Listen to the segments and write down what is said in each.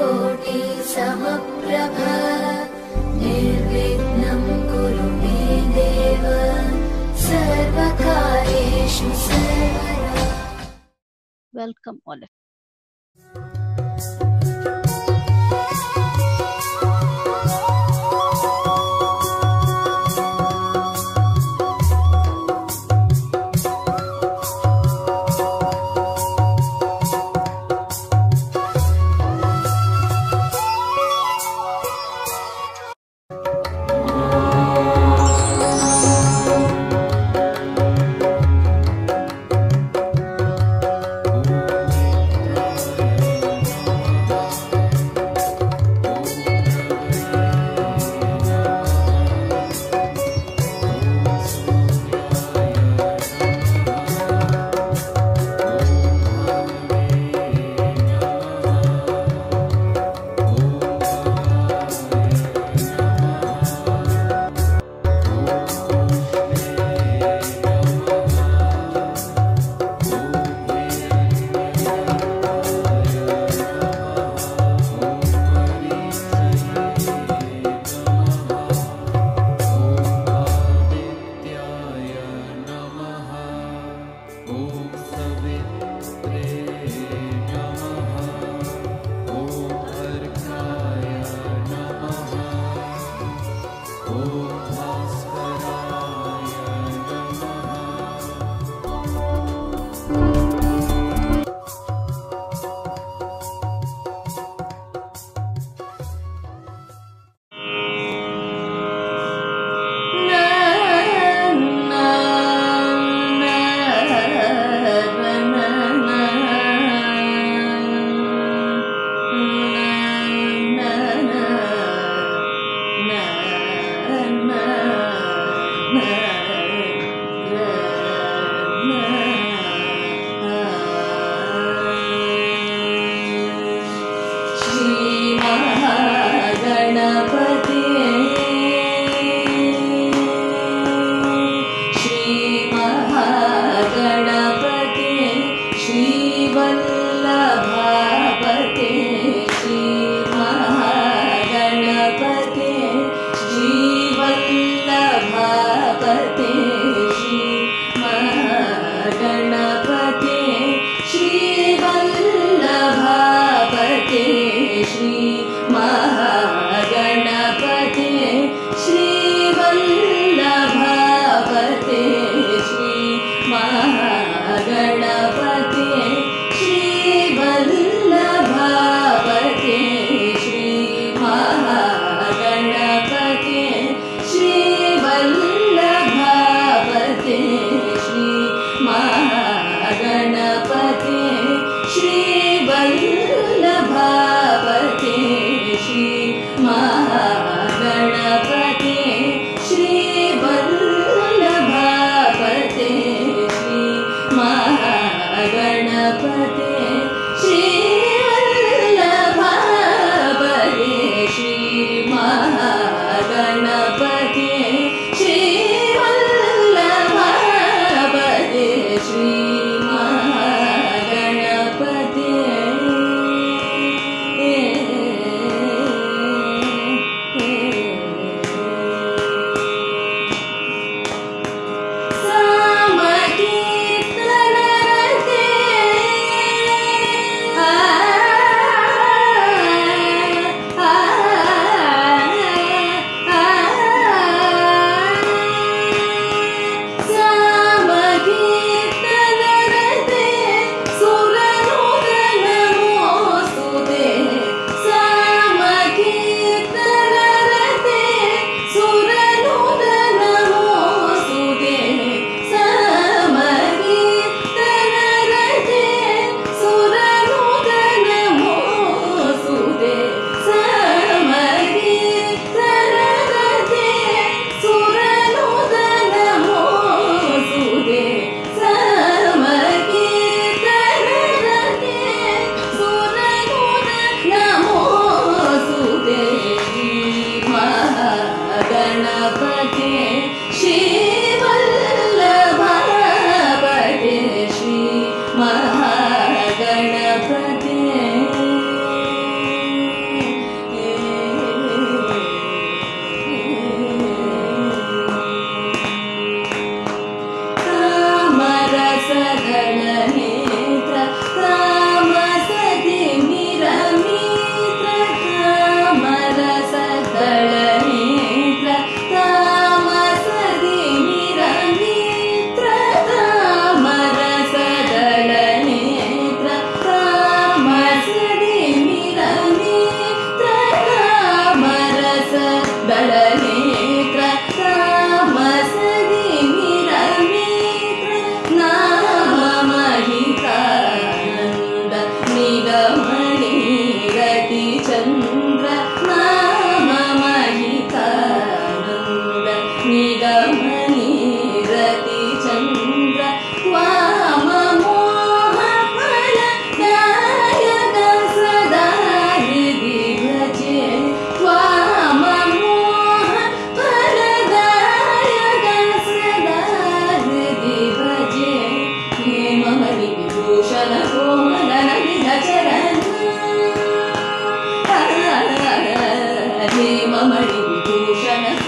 सूर्यकोटि समप्रभ निर्विघ्नं कुरु मे देव सर्वकार्येषु सर्वदा। Welcome all.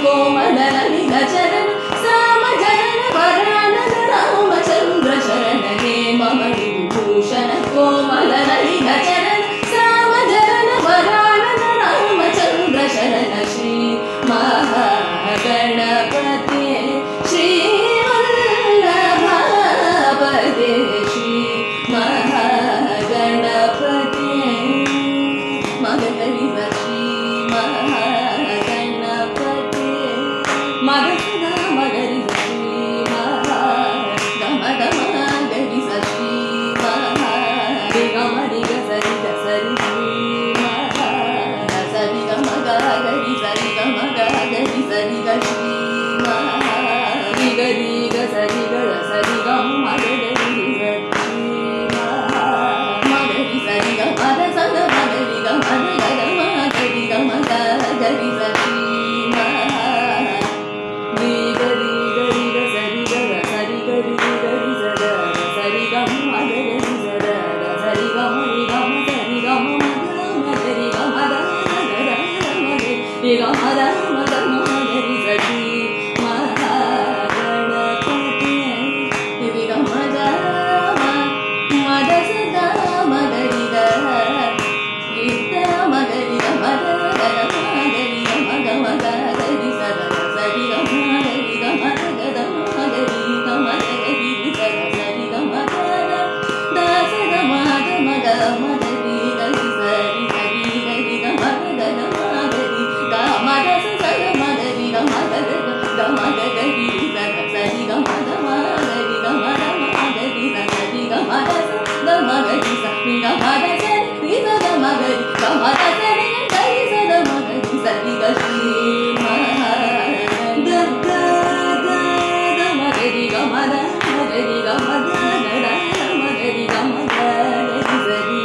कोमल नलिन चरण साम जनन वरानन रामचंद्र शरण हेम मणि विभूषण कोमल नलिन चरण साम जनन वरानन रामचंद्र शरण श्री महागणपते श्री वल्लभापते श्री महागणपते मगरी श्री महागणपते मगदा मगरी श्री महागमगरी श्री महागमरि गसरि गसरि सरि गमगरी सरि गमगरी सरि गश्री गरी गसरि गसरि गमगरी मगरी सरि गमद सद मगरी गमद गद मगरी गमगरी सरि गरी गरी गसरि गसरि गरी गरी सद सरि गमगरी सद सरि गमरि गम सरि गम मगरी गमद गद मगरी गमद मद मगरी सरि महागणपते विगमद मद सदा मगरी ग गीत मगरी गमद गद मगरी गमद मगरी सद सरि गमगरी गमद गद मगरी गमगरी सद सरि गमद दस गमद मग मगरी गरी सरि सरि गरी गमद गद मगरी गमद सद मगरी गमद गमगरी सद सरि गमद मगरी गमद मगरी सरि गमद सद मगरी सरि गमद सरि सद मगरी गमद सरि गरी सद मगरी सरि गश्री गद गद मगरी गमद मगरी गमद गद मगरी गमद गरी सरि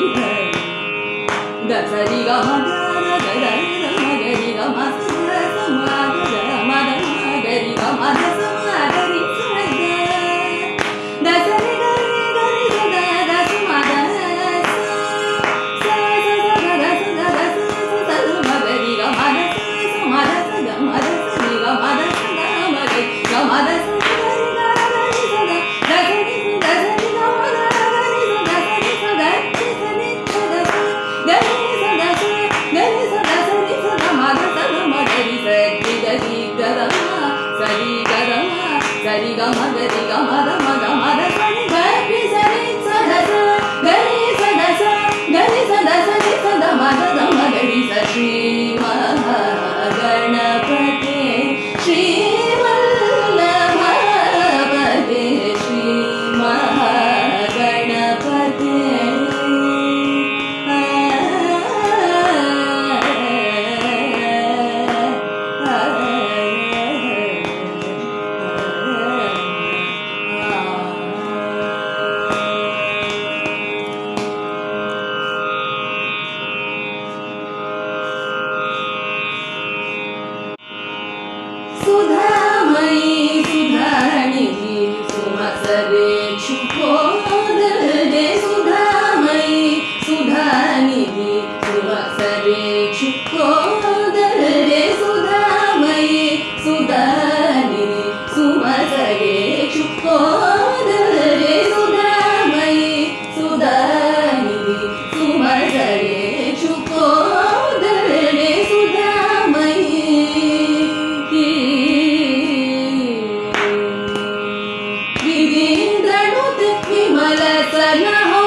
गसरि गमद गद मगरी गमद समद मद मगरी गमद समगरी सद दसरि गरी गरी सद दस मद स सद मगरी गमद समद सद मद सरि गमद सद मगरी गमद सरि गरी सद दसरि दसरि गमद गरी सद सरि सद सरि सद गरी सद गरी सद सरि सद मद सद मगरी सरि गरी गदम सरि गदम सरि गमगरी गमद मग मद सरि गरी सरि सद गरी सद गरी सद सरि सद मद मगरी श्री महागणपते श्री वल्लभापते श्री महागणपते सुधामयी सुधानिधि सुमसरे क्षुकोदरे सुधामयी सुधानिधि सुमसरे क्षुकोदरे सुधामयी सुधानिधि सुमसरे क्षुकोदरे सुधामयी सुधानिधि सुमसरे क्षुकोदरे सुधामयी विधीन्द्रनुते विमल सलहो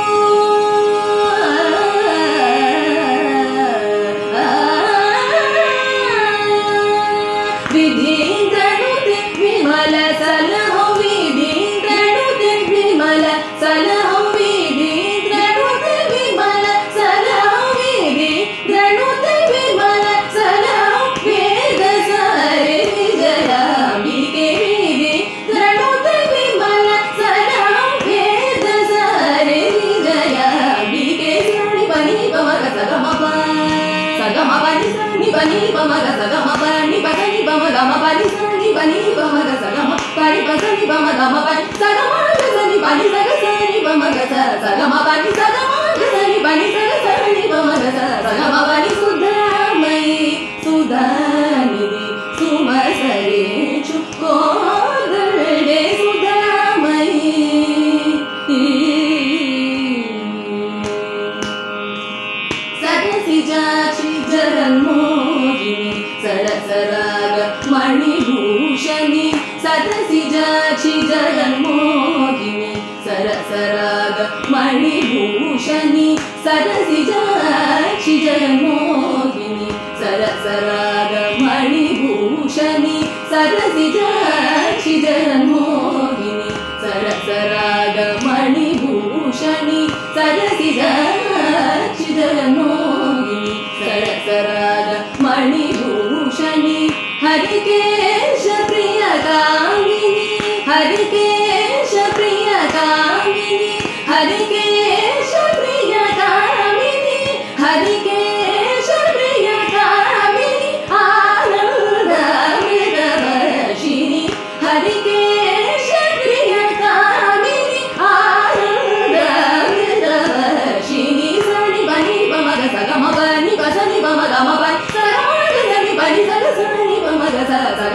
विधीन्द्रनुते विमल सलहो विधीन्द्रनुते विमल सलहो विधीन्द्रनुते विमल सलहो विधीन्द्रनुते विमल सलहो वेद सारे विजयाम्बिके विधीन्द्रनुते विमल सलहो वेद सारे विजयाम्बिके सनि पनि पमग सगमप सगमपनि सनि पनि पमग सगमप नि पनि पमग मपनि सनि पनि पमग सगम पनि पसनि पमग मपनि सगमग सनि पनि सग सनि पमग सगमपनि सगमग सनि पनि सग सनि पमग सगमपनि सुधामयी सुधानिधि सुम जगन्मोहिनी सरसराग मणिभूषणी सदसिजाक्षि जगन्मोहिनी सरसराग मणिभूषणी सदसिजाक्षि जगन्मोहिनी सरसराग मणिभूषणी सदसिजाक्षि जगन्मोहिनी सरसराग मणिभूषणी सदसिजाक्षि जगन्मोहिनी सरसराग मणिभूषणी हरिकेश प्रिय कामिनी हरिकेश प्रिय कामिनी हरिकेश प्रिय कामिनी हरिकेश प्रिय कामिनी आनंदामृतवर्षिणी हरिकेश प्रिय कामिनी आनंदामृतवर्षिणी सनि बनि पमग सगम बनि पसनि पमग म बनि सगम सनि बनि सग सनि पमग स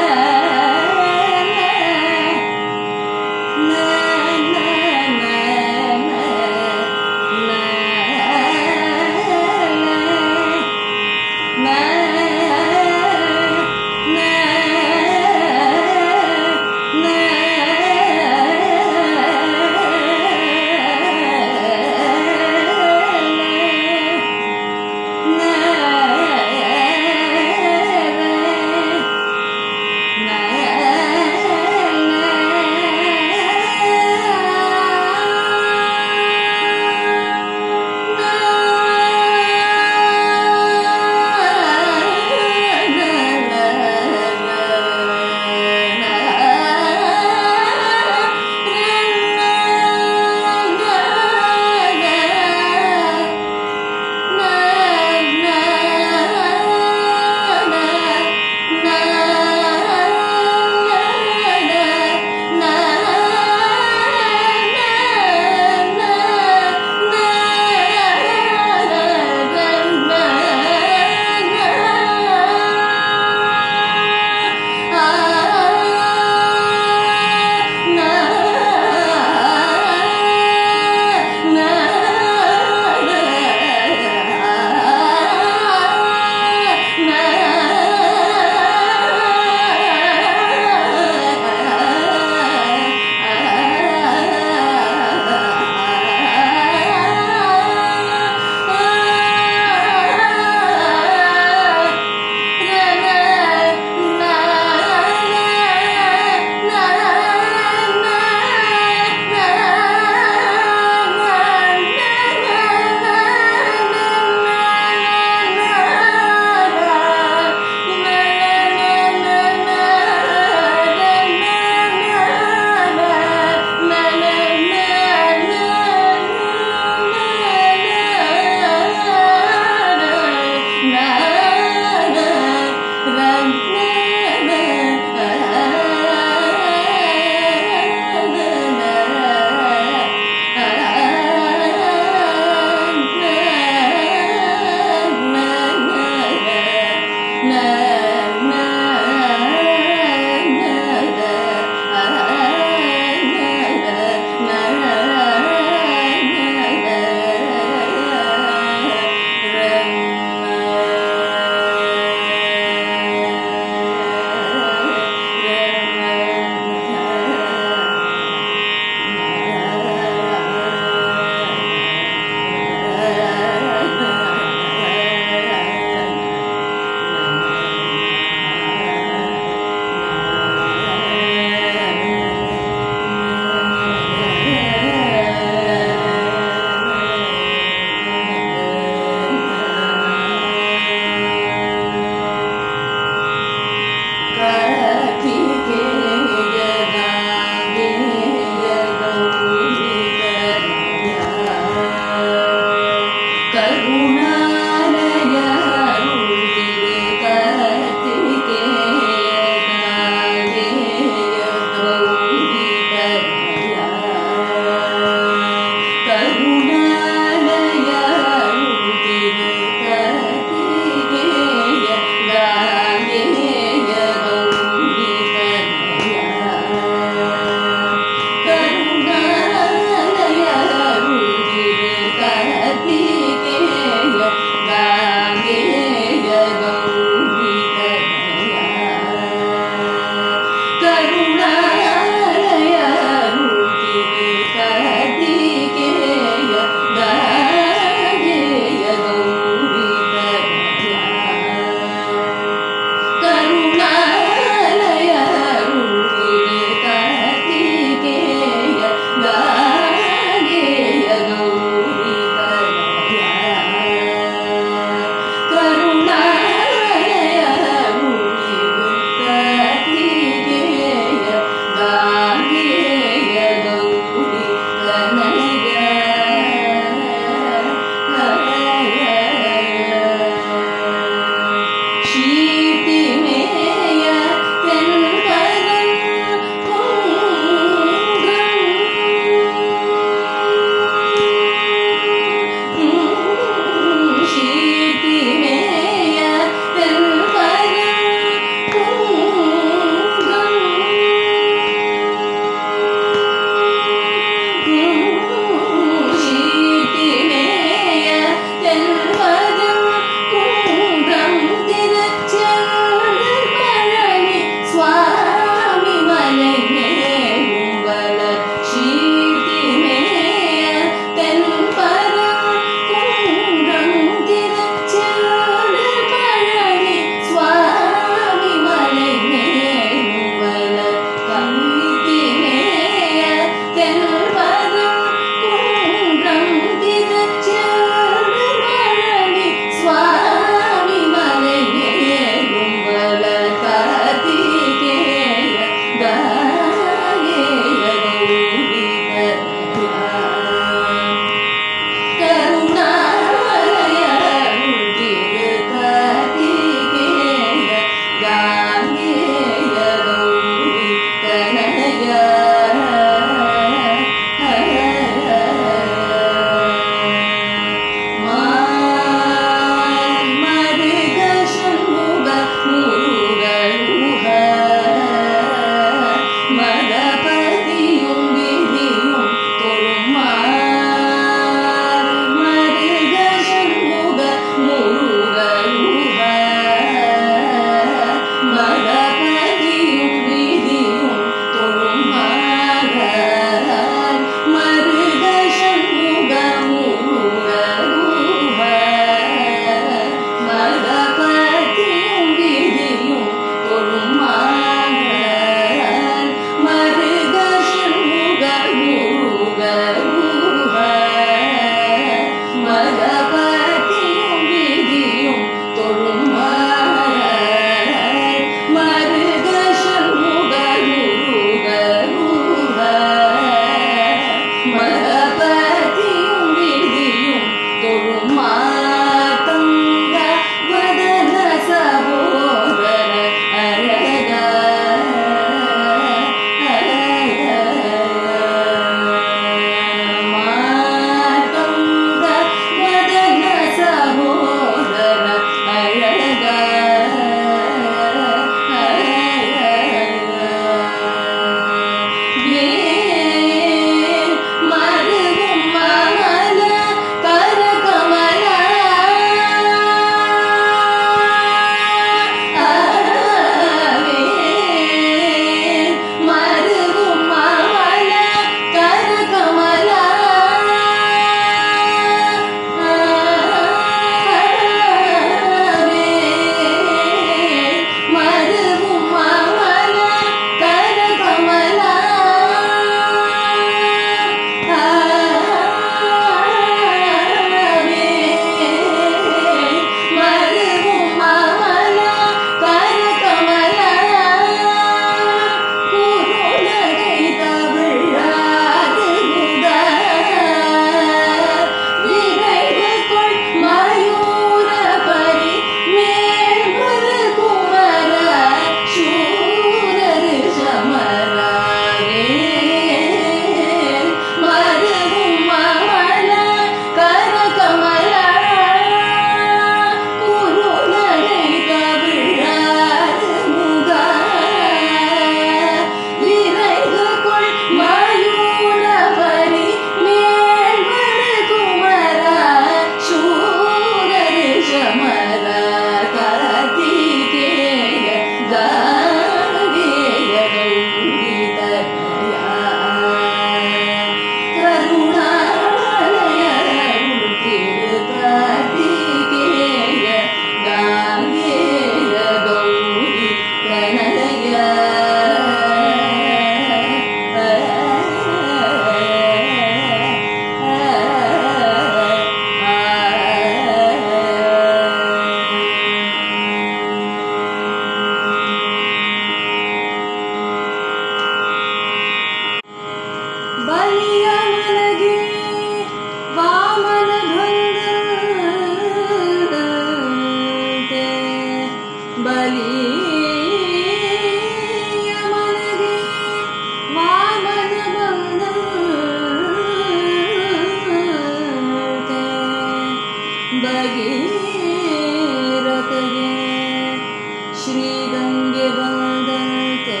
ಭಗೀರಥಗೆ ಶ್ರೀಗಂಗೆ ಬಂದಂತೆ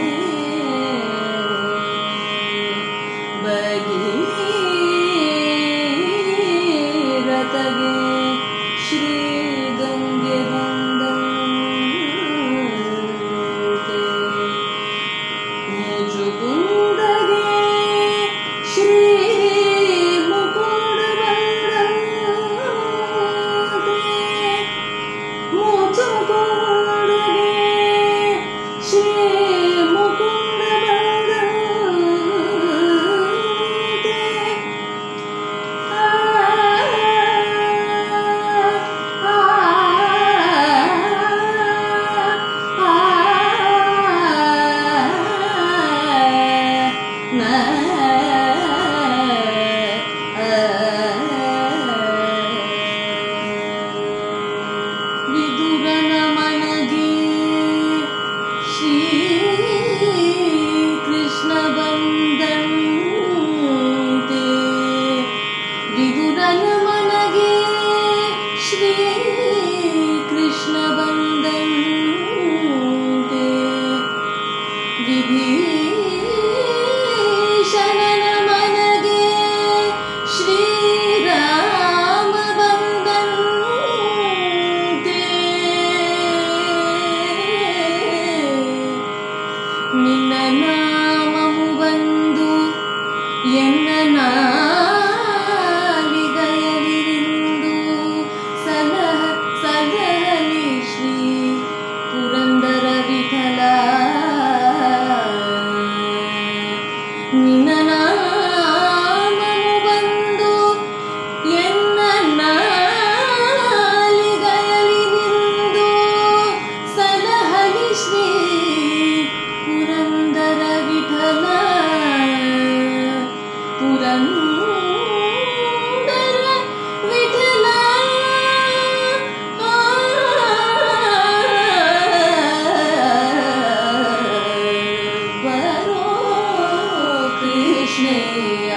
ಭಗೀರಥಗೆ ಶ್ರೀಗಂಗೆ ಬಂದಂತೆ ಮುಚುಕುಂದಗೆ ಶ್ರೀ ಮುಕುಂದ ಬಂದಂತೆ ಮುಚುಕುಂದಗೆ ಶ್ರೀ ಮುಕುಂದ ಬಂದಂತೆ ವಿದುರನ ಮನಗೆ ಶ್ರೀ ಕೃಷ್ಣ ಬಂದಂತೆ ವಿದುರನ ಮನಗೆ ಶ್ರೀ ಕೃಷ್ಣ ಬಂದಂತೆ ವಿಭೀಷಣನ ಮನಗೆ ಶ್ರೀರಾಮ ಬಂದಂತೆ ನಿನ್ನ ನಾಮವು ಬಂದು ಎನ್ನ ನಾಲಿಗೆಯಲಿರಿಂದು ಸಲಹ ಸಲಹಲಿ ಶ್ರೀ ಪುರಂದರ ವಿಠಲ ನಿನ್ನ ನಾಮವು ಬಂದು ಎನ್ನ ನಾಲಿಗೆಯಲಿರಿಂದು ಸಲಹಲಿ ಶ್ರೀ ಪುರಂದರ ವಿಠಲ ಪುರಂದರ ವಿಠಲ ಬರೋ ಕೃಷ್ಣಯ್ಯ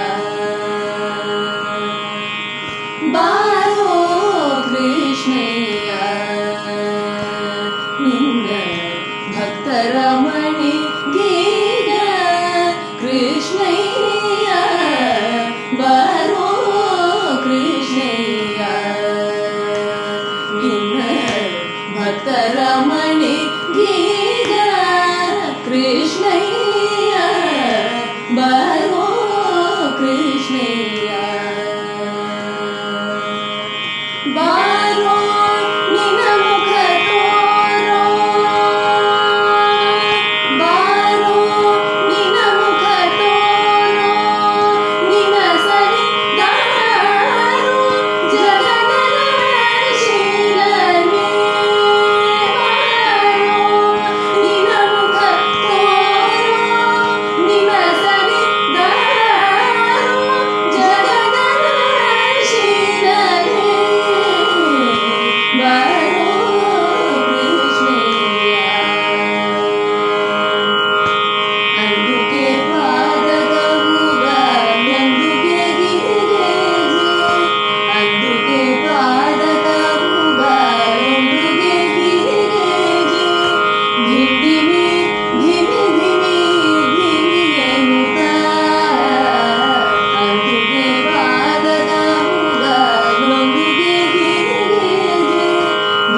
ಬಾರೋ ಕೃಷ್ಣಯ್ಯ ನಿನ್ನ ಭಕ್ತರ ಮಣಿಗೀಗ ಕೃಷ್ಣಯ್ಯ ಬಾರೋ ಕೃಷ್ಣಯ್ಯ ನಿನ್ನ ಭಕ್ತರ ಮಣಿಗೀಗ ಕೃಷ್ಣಯ್ಯ ಬಾರೋ ಕೃಷ್ಣಯ್ಯ ಬಾರೋ ನಿನ್ನ ಮುಖ ತೋರೋ ಬಾರೋ ನಿನ್ನ ಮುಖ ತೋರೋ ನಿನ್ನ ಸರಿ ದಾರೋ ಜಗದಲ ಶೀಲನೆ ಬಾರೋ ನಿನ್ನ ಮುಖ ತೋರೋ ನಿನ್ನ ಸರಿ ದಾರೋ ಜಗದಲ ಶೀಲನೆ ಬಾರೋ ಕೃಷ್ಣಯ್ಯ ಅಂದುಕೆ ಪಾದಗೌರ ಎಂದುಕೆ ಗಿರಿಗೆಜೆ ಅಂದುಕೆ ಪಾದಗೌರ ಎಂದುಕೆ ಗಿರಿಗೆಜೆ ಧಿಮಿ ಧಿಮಿ ಧಿಮಿ ಧಿಮಿ ಎನ್ನುತ್ತ ಅಂದುಕೆ ಪಾದಗೌರ ಎಂದುಕೆ ಗಿರಿಗೆಜೆ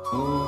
ॐ